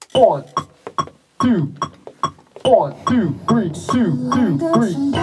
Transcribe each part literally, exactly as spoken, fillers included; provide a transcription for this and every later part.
One, two, one, two, three, two, two, three.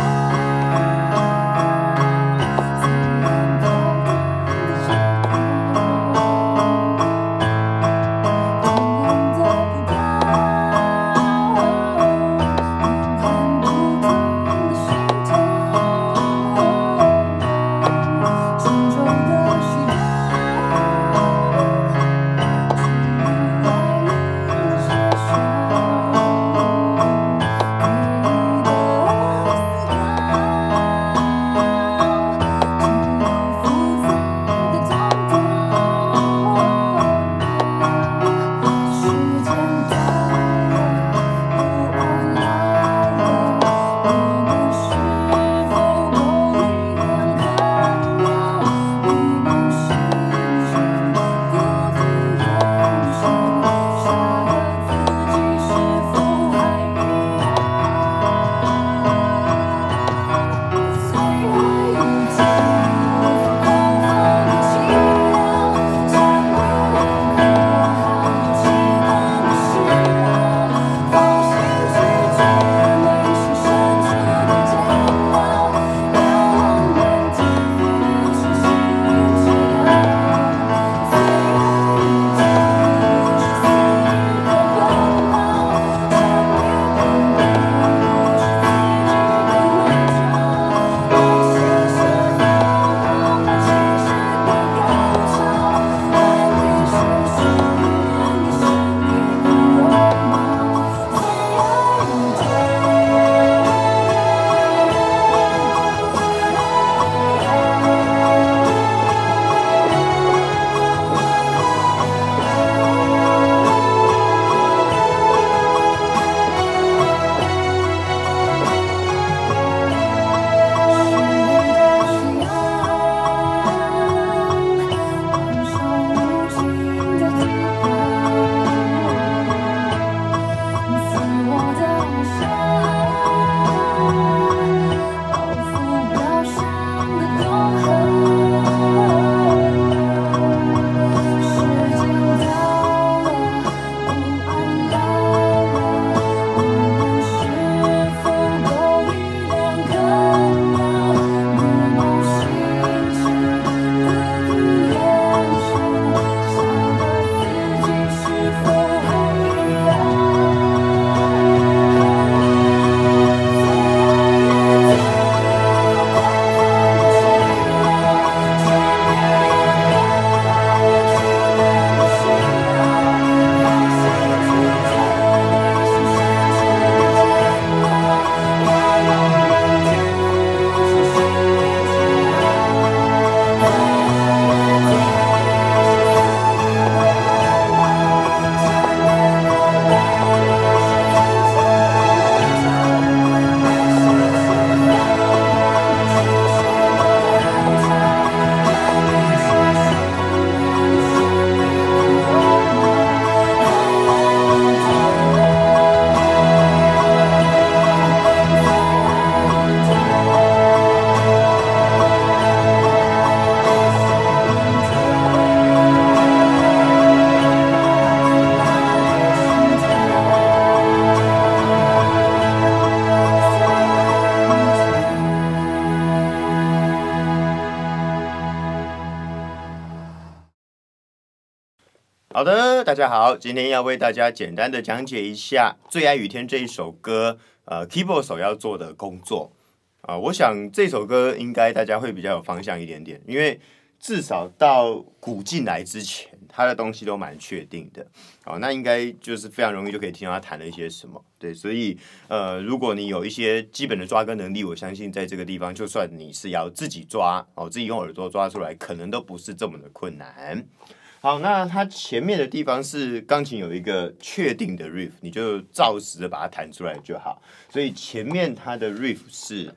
好的，大家好，今天要为大家简单的讲解一下《最爱雨天》这一首歌，呃 ，keyboard 手要做的工作啊、呃。我想这首歌应该大家会比较有方向一点点，因为至少到鼓进来之前，他的东西都蛮确定的。好，那应该就是非常容易就可以听到他弹了一些什么。对，所以呃，如果你有一些基本的抓歌能力，我相信在这个地方，就算你是要自己抓哦，自己用耳朵抓出来，可能都不是这么的困难。好，那它前面的地方是钢琴有一个确定的 riff， 你就照实的把它弹出来就好。所以前面它的 riff 是。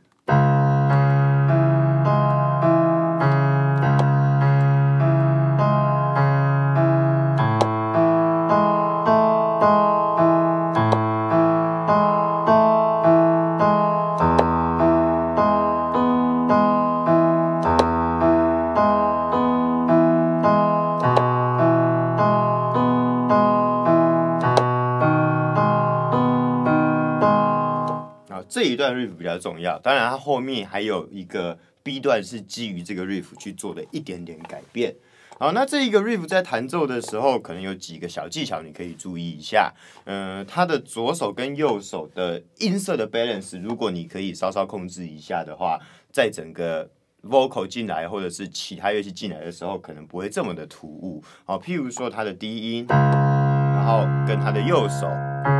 这一段 riff 比较重要，当然它后面还有一个 B 段是基于这个 riff 去做的一点点改变。好，那这一个 riff 在弹奏的时候，可能有几个小技巧你可以注意一下。嗯、呃，它的左手跟右手的音色的 balance， 如果你可以稍稍控制一下的话，在整个 vocal 进来或者是其他乐器进来的时候，可能不会这么的突兀。好，譬如说它的低音，然后跟它的右手。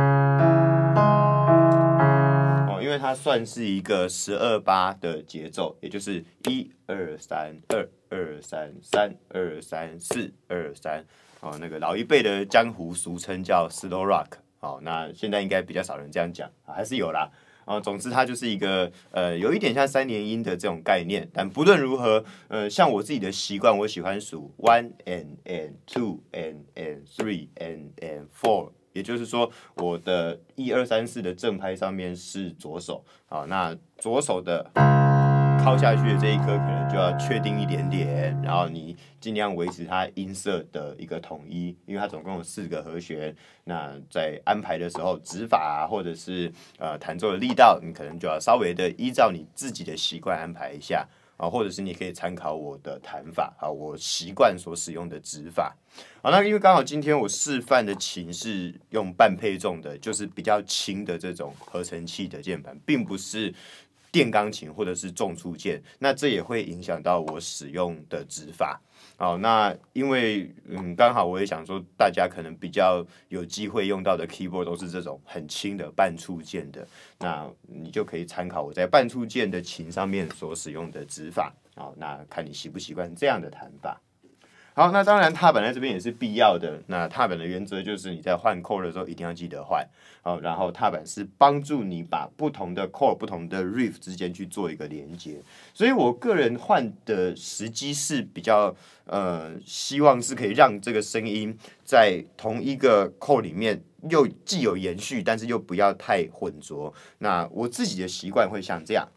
因为它算是一个十二八的节奏，也就是一二三二二三三二三四二三，哦，那个老一辈的江湖俗称叫 slow rock， 好，那现在应该比较少人这样讲，还是有啦。啊，总之它就是一个呃，有一点像三连音的这种概念，但不论如何，呃，像我自己的习惯，我喜欢数 one and and two and and three and and four。也就是说，我的一二三四的正拍上面是左手，好，那左手的敲下去的这一颗可能就要确定一点点，然后你尽量维持它音色的一个统一，因为它总共有四个和弦，那在安排的时候指法啊，或者是呃弹奏的力道，你可能就要稍微的依照你自己的习惯安排一下。啊，或者是你可以参考我的弹法啊，我习惯所使用的指法。好，那因为刚好今天我示范的琴是用半配重的，就是比较轻的这种合成器的键盘，并不是电钢琴或者是重触键，那这也会影响到我使用的指法。好，那因为嗯，刚好我也想说，大家可能比较有机会用到的 keyboard 都是这种很轻的半触键的，那你就可以参考我在半触键的琴上面所使用的指法。好，那看你习不习惯这样的弹法。好，那当然踏板在这边也是必要的。那踏板的原则就是你在换 chord 的时候一定要记得换。好，然后踏板是帮助你把不同的 chord、不同的 riff 之间去做一个连接。所以我个人换的时机是比较呃，希望是可以让这个声音在同一个 chord 里面又既有延续，但是又不要太混浊。那我自己的习惯会像这样。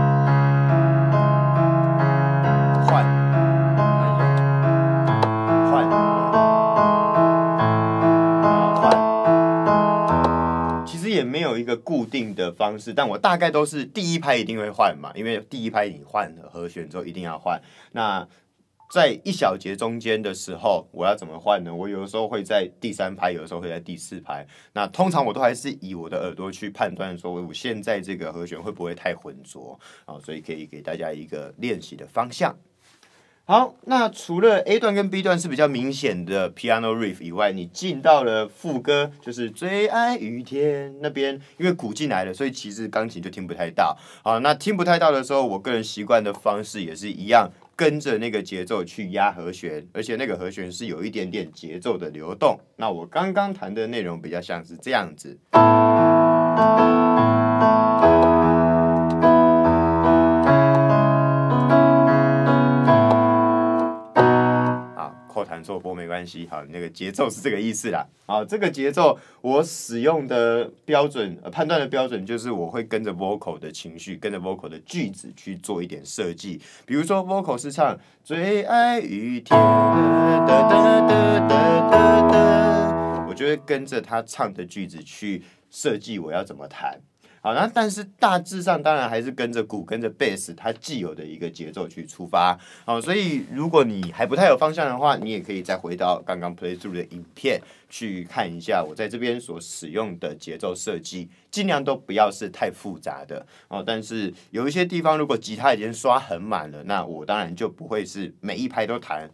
也没有一个固定的方式，但我大概都是第一拍一定会换嘛，因为第一拍你换了和弦之后一定要换。那在一小节中间的时候，我要怎么换呢？我有的时候会在第三拍，有的时候会在第四拍。那通常我都还是以我的耳朵去判断，说我现在这个和弦会不会太浑浊啊？所以可以给大家一个练习的方向。好，那除了 A 段跟 B 段是比较明显的 piano riff 以外，你进到了副歌，就是最爱雨天那边，因为鼓进来了，所以其实钢琴就听不太到。好，那听不太到的时候，我个人习惯的方式也是一样，跟着那个节奏去压和弦，而且那个和弦是有一点点节奏的流动。那我刚刚弹的内容比较像是这样子。弹错拨没关系，好，那个节奏是这个意思啦。好，这个节奏我使用的标准、呃、判断的标准就是我会跟着 vocal 的情绪，跟着 vocal 的句子去做一点设计。比如说 vocal 是唱最爱雨天，我就会跟着他唱的句子去设计我要怎么弹。好，那但是大致上当然还是跟着鼓、跟着贝斯它既有的一个节奏去出发。好，所以如果你还不太有方向的话，你也可以再回到刚刚 play through 的影片去看一下我在这边所使用的节奏设计，尽量都不要是太复杂的哦。但是有一些地方如果吉他已经刷很满了，那我当然就不会是每一拍都弹。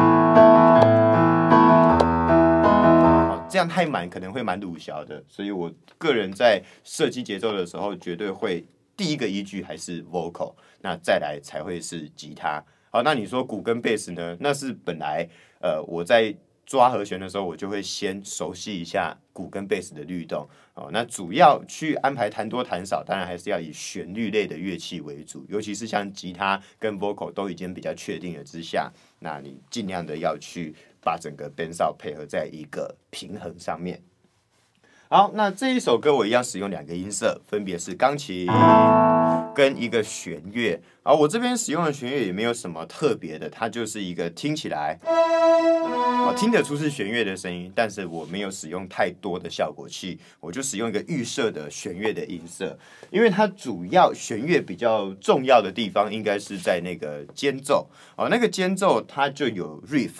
这样太满可能会蛮鲁小的，所以我个人在设计节奏的时候，绝对会第一个依据还是 vocal， 那再来才会是吉他。好，那你说鼓跟贝斯呢？那是本来呃我在抓和弦的时候，我就会先熟悉一下鼓跟贝斯的律动。哦，那主要去安排弹多弹少，当然还是要以旋律类的乐器为主，尤其是像吉他跟 vocal 都已经比较确定了之下，那你尽量的要去把整个编哨配合在一个平衡上面。好，那这一首歌我一样使用两个音色，分别是钢琴跟一个弦乐。啊，我这边使用的弦乐也没有什么特别的，它就是一个听起来，啊，听得出是弦乐的声音，但是我没有使用太多的效果器，我就使用一个预设的弦乐的音色，因为它主要弦乐比较重要的地方应该是在那个间奏，哦，那个间奏它就有 riff。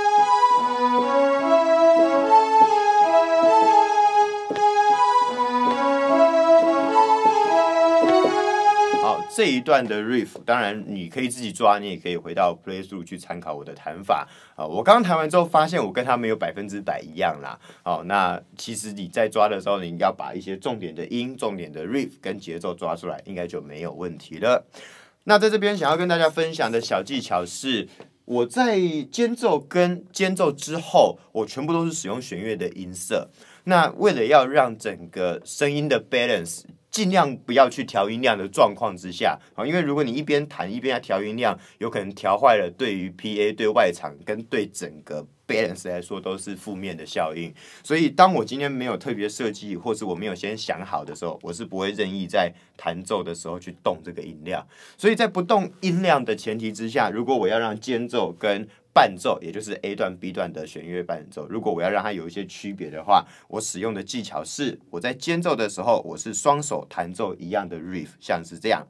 这一段的 riff， 当然你可以自己抓，你也可以回到 play through 去参考我的弹法啊。我刚刚弹完之后，发现我跟他没有百分之百一样啦。哦，那其实你在抓的时候，你要把一些重点的音、重点的 riff 跟节奏抓出来，应该就没有问题了。那在这边想要跟大家分享的小技巧是，我在间奏跟间奏之后，我全部都是使用弦乐的音色。那为了要让整个声音的 balance，尽量不要去调音量的状况之下，因为如果你一边弹一边要调音量，有可能调坏了，对于 P A、对外场跟对整个 balance 来说都是负面的效应。所以当我今天没有特别设计，或是我没有先想好的时候，我是不会任意在弹奏的时候去动这个音量。所以在不动音量的前提之下，如果我要让间奏跟伴奏，也就是 A 段 B 段的弦乐伴奏，如果我要让它有一些区别的话，我使用的技巧是，我在间奏的时候，我是双手弹奏一样的 riff， 像是这样。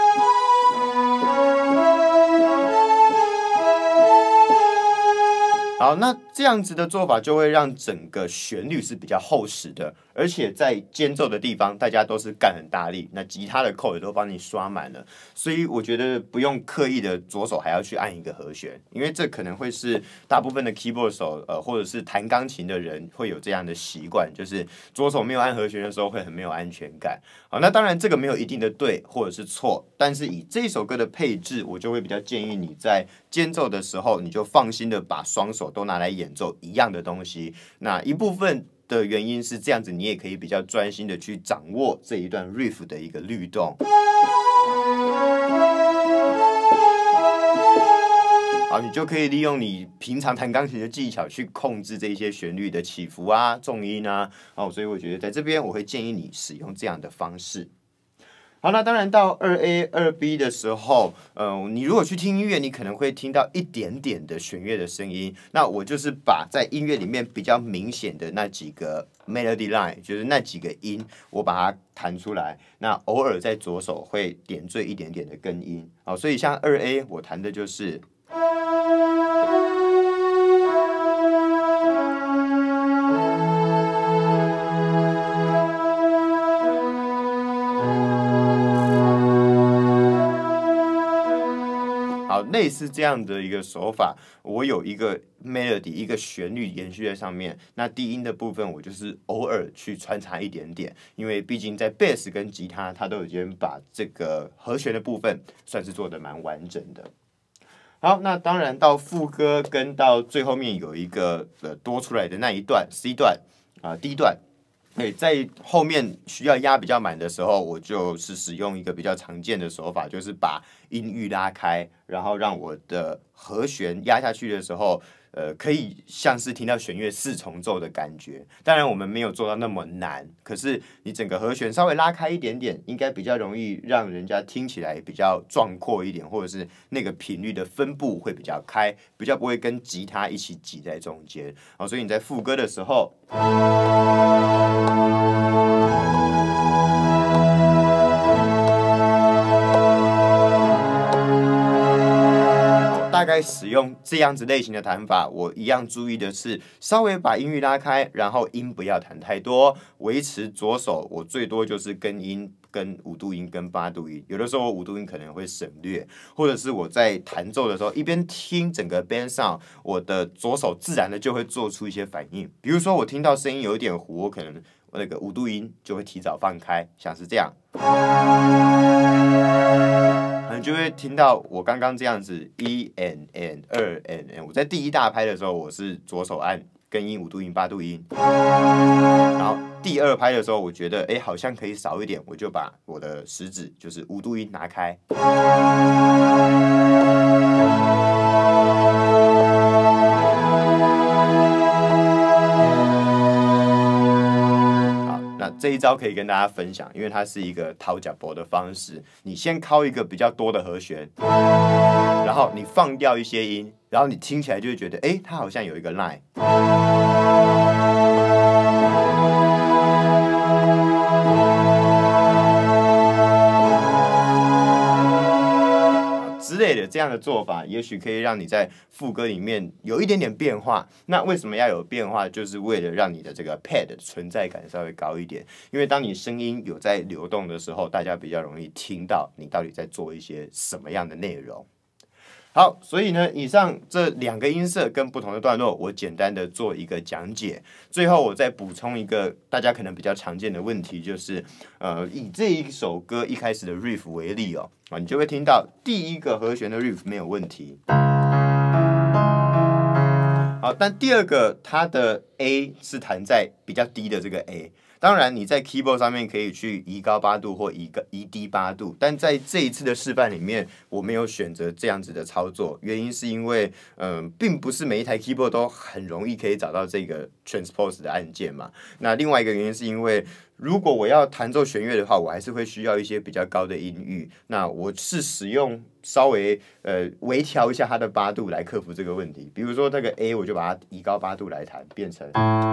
好，那这样子的做法就会让整个旋律是比较厚实的，而且在间奏的地方，大家都是干很大力，那吉他的扣也都帮你刷满了，所以我觉得不用刻意的左手还要去按一个和弦，因为这可能会是大部分的 keyboard 手，呃，或者是弹钢琴的人会有这样的习惯，就是左手没有按和弦的时候会很没有安全感。好，那当然这个没有一定的对或者是错，但是以这首歌的配置，我就会比较建议你在间奏的时候，你就放心的把双手都拿来演奏一样的东西。那一部分的原因是这样子，你也可以比较专心的去掌握这一段 riff 的一个律动。好，你就可以利用你平常弹钢琴的技巧去控制这些旋律的起伏啊、重音啊。哦，所以我觉得在这边我会建议你使用这样的方式。好，那当然到二 A 二 B 的时候，呃，你如果去听音乐，你可能会听到一点点的弦乐的声音。那我就是把在音乐里面比较明显的那几个 melody line， 就是那几个音，我把它弹出来。那偶尔在左手会点缀一点点的根音。好，所以像二 A 我弹的就是。好，类似这样的一个手法，我有一个 melody， 一个旋律延续在上面。那低音的部分，我就是偶尔去穿插一点点，因为毕竟在 bass 跟吉他，它都已经把这个和弦的部分算是做得蛮完整的。好，那当然到副歌跟到最后面有一个呃多出来的那一段 C 段啊、呃、D 段。对，在后面需要压比较满的时候，我就是使用一个比较常见的手法，就是把音域拉开，然后让我的和弦压下去的时候，呃，可以像是听到弦乐四重奏的感觉。当然，我们没有做到那么难，可是你整个和弦稍微拉开一点点，应该比较容易让人家听起来比较壮阔一点，或者是那个频率的分布会比较开，比较不会跟吉他一起挤在中间。好，所以你在副歌的时候。大概使用这样子类型的弹法，我一样注意的是，稍微把音域拉开，然后音不要弹太多，维持左手我最多就是跟音、跟五度音、跟八度音，有的时候五度音可能会省略，或者是我在弹奏的时候一边听整个 band sound， 我的左手自然的就会做出一些反应，比如说我听到声音有一点糊，我可能那个五度音就会提早放开，像是这样。你就会听到我刚刚这样子一 and and 二 and and， 我在第一大拍的时候，我是左手按根音、五度音、八度音，然后第二拍的时候，我觉得哎好像可以少一点，我就把我的食指就是五度音拿开。 这一招可以跟大家分享，因为它是一个掏假拨的方式。你先敲一个比较多的和弦，然后你放掉一些音，然后你听起来就会觉得，哎，它好像有一个 line。之类的这样的做法，也许可以让你在副歌里面有一点点变化。那为什么要有变化？就是为了让你的这个 pad 的存在感稍微高一点。因为当你声音有在流动的时候，大家比较容易听到你到底在做一些什么样的内容。好，所以呢，以上这两个音色跟不同的段落，我简单的做一个讲解。最后，我再补充一个大家可能比较常见的问题，就是呃，以这一首歌一开始的 riff 为例哦，啊，你就会听到第一个和弦的 riff 没有问题。好，但第二个它的 A 是弹在比较低的这个 A。当然，你在 keyboard 上面可以去移高八度或移个移低八度，但在这一次的示范里面，我没有选择这样子的操作，原因是因为，嗯、呃，并不是每一台 keyboard 都很容易可以找到这个 transpose 的按键嘛。那另外一个原因是因为，如果我要弹奏弦乐的话，我还是会需要一些比较高的音域。那我是使用稍微呃微调一下它的八度来克服这个问题。比如说这个 A， 我就把它移高八度来弹，变成。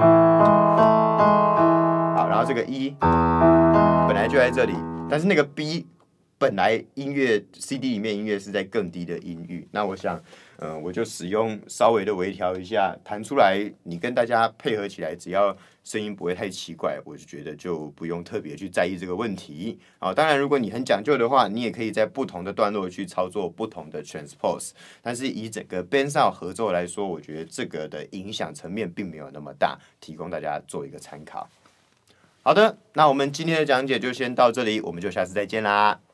好，然后这个 E 本来就在这里，但是那个 B 本来音乐 C D 里面音乐是在更低的音域，那我想，嗯、呃，我就使用稍微的微调一下，弹出来，你跟大家配合起来，只要声音不会太奇怪，我就觉得就不用特别去在意这个问题。啊，当然，如果你很讲究的话，你也可以在不同的段落去操作不同的 transpose， 但是以整个 band sound 合奏来说，我觉得这个的影响层面并没有那么大，提供大家做一个参考。好的，那我们今天的讲解就先到这里，我们就下次再见啦。